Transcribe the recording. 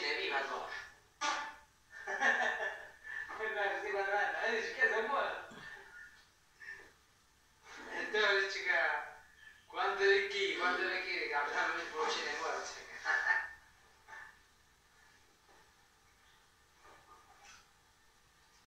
dire viva Zosh. Questa è una, dici che sei buono.